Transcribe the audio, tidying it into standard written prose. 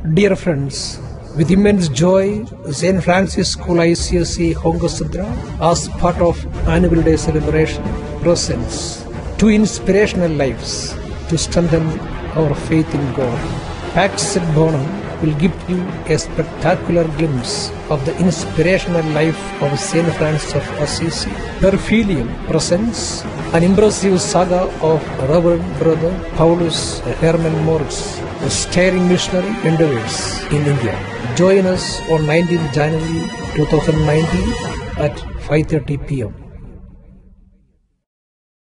Dear friends, with immense joy, St. Francis School ICSE Hongasadra, as part of Annual Day celebration, presents two inspirational lives to strengthen our faith in God. Pax et Bonum will give you a spectacular glimpse of the inspirational life of St. Francis of Assisi. Per Filium presents an impressive saga of Reverend Brother Paulus Hermann Moritz, a stirring missionary endeavors in India. Join us on 19th January 2019 at 5:30 p.m.